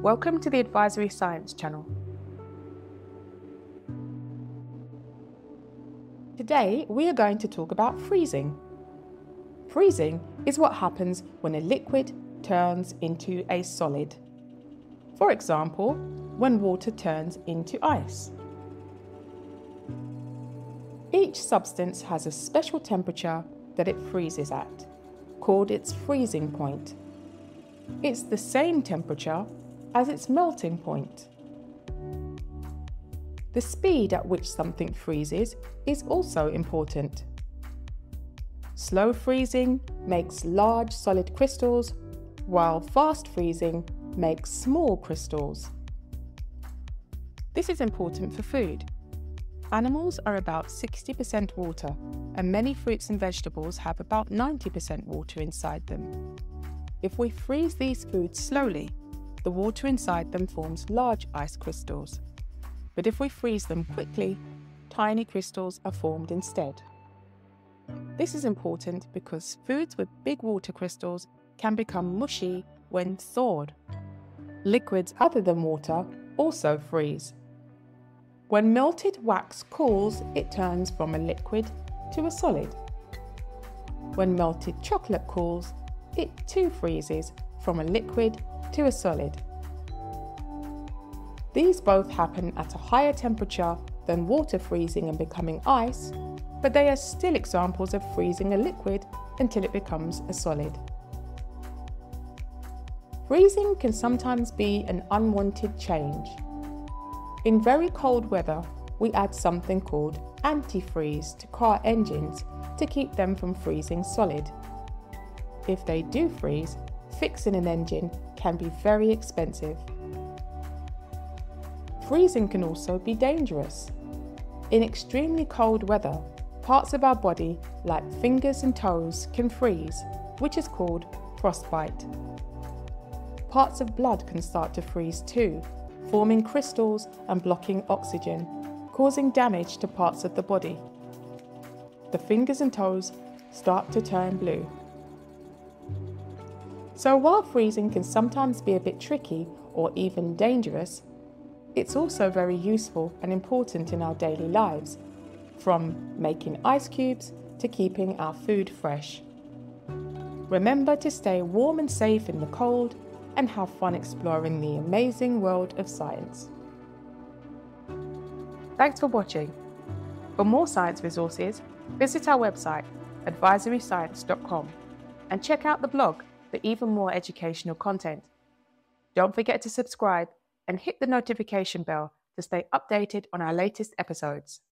Welcome to the Advisory Science channel. Today we are going to talk about freezing. Freezing is what happens when a liquid turns into a solid. For example, when water turns into ice. Each substance has a special temperature that it freezes at, called its freezing point. It's the same temperature as its melting point. The speed at which something freezes is also important. Slow freezing makes large solid crystals, while fast freezing makes small crystals. This is important for food. Animals are about 60% water, and many fruits and vegetables have about 90% water inside them. If we freeze these foods slowly, the water inside them forms large ice crystals. But if we freeze them quickly, tiny crystals are formed instead. This is important because foods with big water crystals can become mushy when thawed. Liquids other than water also freeze. When melted wax cools, it turns from a liquid to a solid. When melted chocolate cools, it too freezes from a liquid to a solid. These both happen at a higher temperature than water freezing and becoming ice, but they are still examples of freezing a liquid until it becomes a solid. Freezing can sometimes be an unwanted change. In very cold weather, we add something called antifreeze to car engines to keep them from freezing solid. If they do freeze, fixing an engine can be very expensive. Freezing can also be dangerous. In extremely cold weather, parts of our body, like fingers and toes, can freeze, which is called frostbite. Parts of blood can start to freeze too, forming crystals and blocking oxygen, causing damage to parts of the body. The fingers and toes start to turn blue. So while freezing can sometimes be a bit tricky or even dangerous, it's also very useful and important in our daily lives, from making ice cubes to keeping our food fresh. Remember to stay warm and safe in the cold and have fun exploring the amazing world of science. Thanks for watching. For more science resources, visit our website, advisoryscience.com, and check out the blog for even more educational content. Don't forget to subscribe and hit the notification bell to stay updated on our latest episodes.